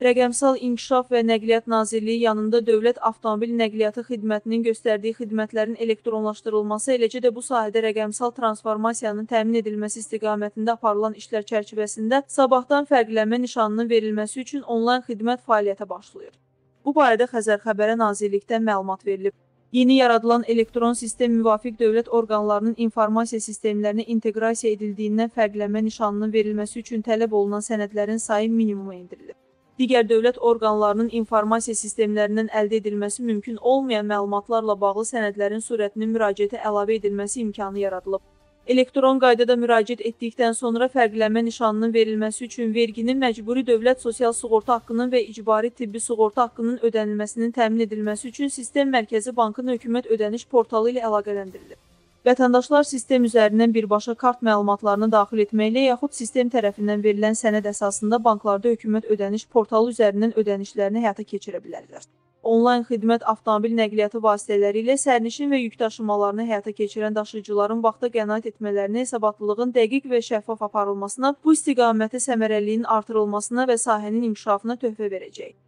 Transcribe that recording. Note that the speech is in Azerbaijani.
Rəqəmsal İnkişaf və Nəqliyyat Nazirliyi yanında Dövlət Avtomobil Nəqliyyatı Xidmətinin göstərdiyi xidmətlərin elektronlaşdırılması, eləcə də bu sahədə rəqəmsal transformasiyanın təmin edilməsi istiqamətində aparılan işlər çərçivəsində sabahdan fərqlənmə nişanının verilməsi üçün onlayn xidmət fəaliyyətə başlayır. Bu barədə Xəzər Xəbərə Nazirlikdən məlumat verilib. Yeni yaradılan elektron sistem müvafiq dövlət orqanlarının informasiya sistemlərinə inteqrasiya edildiyindən fərqlənmə nişanının verilməsi üçün tələb olunan sənədlərin sayı minimuma endirilib. Digər dövlət orqanlarının informasiya sistemlərindən əldə edilməsi mümkün olmayan məlumatlarla bağlı sənədlərin surətinin müraciətə əlavə edilməsi imkanı yaradılıb. Elektron qaydada müraciət etdikdən sonra fərqlənmə nişanının verilməsi üçün verginin, məcburi dövlət sosial sığorta haqqının və icbari tibbi sığorta haqqının ödənilməsinin təmin edilməsi üçün Sistem Mərkəzi Bankın hökumət ödəniş portalı ilə əlaqələndirilib. Vətəndaşlar sistem üzərindən birbaşa kart məlumatlarını daxil etməklə yaxud sistem tərəfindən verilən sənəd əsasında banklarda hökumət ödəniş portalı üzərindən ödənişlərini həyata keçirə bilərlər. Onlayn xidmət avtomobil nəqliyyatı vasitələri ilə sərnişin və yük daşımalarını həyata keçirən daşıyıcıların vaxta qənaət etmələrinə, hesabatlılığın dəqiq və şəffaf aparılmasına, bu istiqamətə səmərəliliyin artırılmasına və sahənin inkişafına töhfə verəcək.